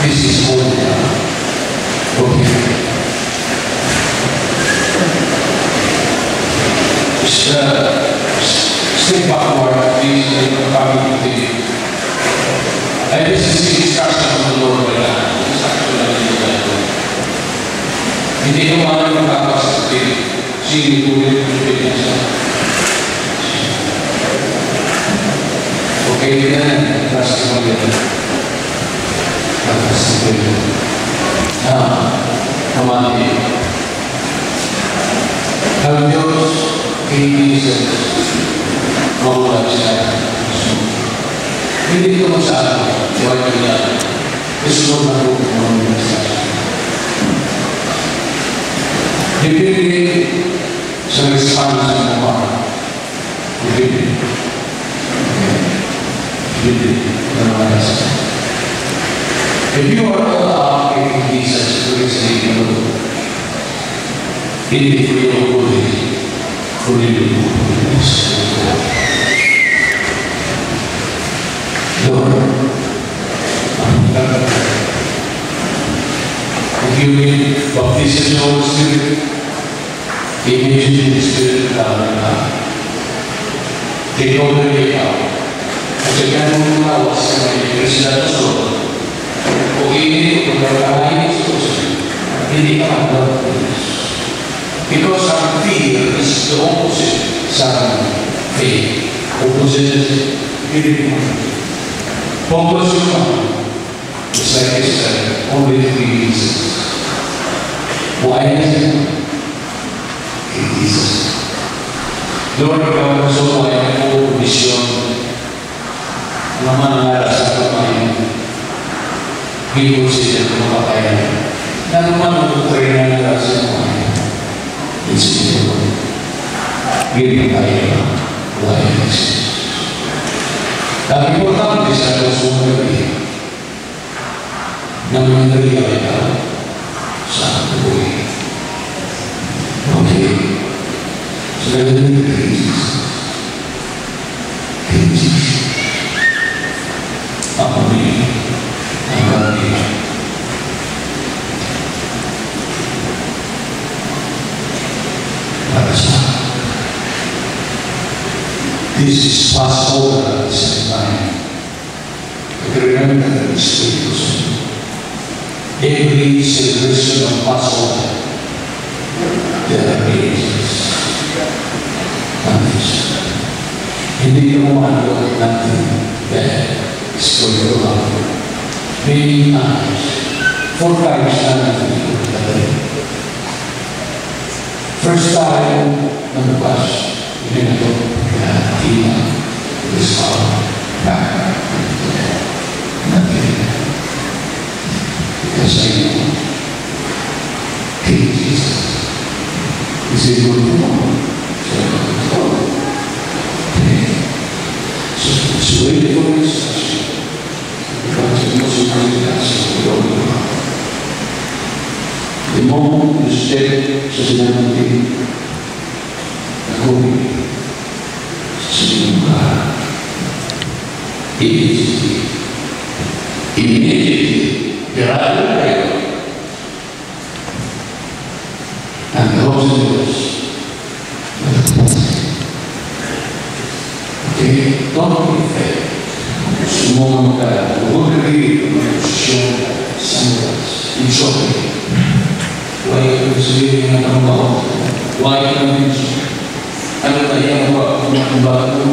This is holy now. Okay. Step backward, please, and coming to the... I just see instruction from the Lord by now. Instruction na rin yung Bible. Hindi ko mga magkakasakit. Sige, tuloy ko yung siya. Okay, yun na. Trust mo yun. Trust mo yun. Kamati. Ang Diyos, hindi sa mawala siya. Hindi ko masabi, huwag nila. Gusto na ko mawala siya. Depende sa response ng mga. Depende. Depende. Namaya siya. If you are all up in Jesus, who is the Lord, hindi ko yung fully Lord, if you will baptize the Holy Spirit, imagine the Spirit of God, take over the power. Kasi ganun lawas sa mga Kristiyanos, kung hindi ko pagkakain hindi ka mag-baptize. Because our fear is the opposite sa faith. Opposite, hindi mo. Focus your mind. It's like I said, only 3 reasons. Why is it? Jesus. Lord, ikaw gusto mo ay ako misyon na manangara sa kapay. Hindi ko siya kumakayan. Na naman ang trainer na sa kapay. It's in the Lord. Giving tayo why is it? Ang importante sa Lord na mangyari ka sa buhay. Okay. So, nagandang Jesus. Jesus. Ako niya. Ang kami. Para sa this is Passover at the same time. But remember that it's Spiritus. Every celebration of Passover, there are praises. Hindi mo mahalot natin that is for your love. Many times, 4 times na natin ito. First time, on the bus, this power back. Nothing. Because I know King Jesus is able to know. So it's waiting for instruction. Because it was a great the moment you step sa sinanati, ako'y immediately, grabe kayo. Ang Holy Ghost. Okay, don't be afraid. Sumama ka, huwag kayo ng posisyon sa oras. Enjoy. Why you sabihin ng trabaho? Why you mention? Ano na yan ba? Kung ba ito?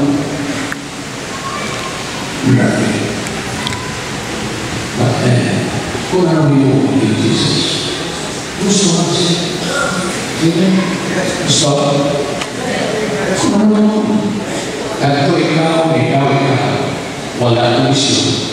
Nothing. But then, kung ano yung kay Jesus, gusto ka siya. Gusto ka? Kung ano yung kahit ko ikaw, wala ang misyon.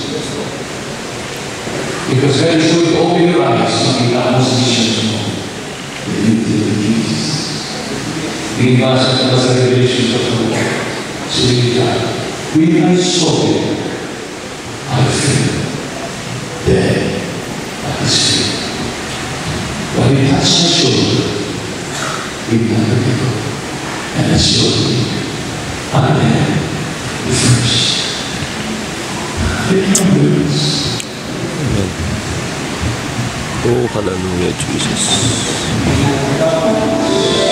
Because very sure you open your eyes, makita mo sa misyon mo. The beauty of Jesus. Binibasa ka sa Revelation of the Lord. Sabi ka, when I saw it, I feel dead at his feet. But he touched my shoulder, he let me go. And I showed me, I am the first. Oh, hallelujah, Jesus.